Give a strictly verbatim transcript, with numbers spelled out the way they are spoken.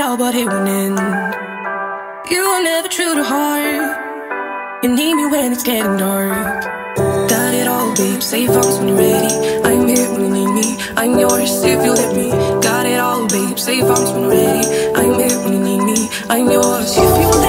out, but it won't end. You are never true to heart. You need me when it's getting dark. Got it all, babe, safe house when you're ready. I'm here when you need me, I'm yours if you let me. Got it all, babe, safe house when you're ready. I'm here when you need me, I'm yours if you let me.